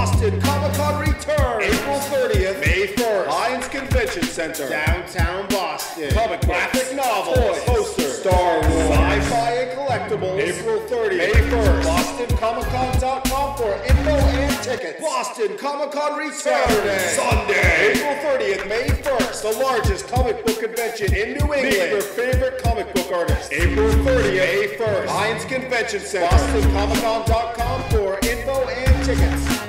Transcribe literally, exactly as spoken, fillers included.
Boston Comic-Con returns April thirtieth, May first. Lions Convention Center, downtown Boston. Comic graphic novels, toys, posters, Star Wars, sci-fi and collectibles. April thirtieth, May first. Boston Comic Con dot com for info and tickets. Boston Comic-Con returns Saturday, Sunday, April thirtieth, May first. The largest comic book convention in New England. Meet your favorite comic book artists. April thirtieth, May first. Lions Convention Center, Boston Comic Con dot com for info and tickets.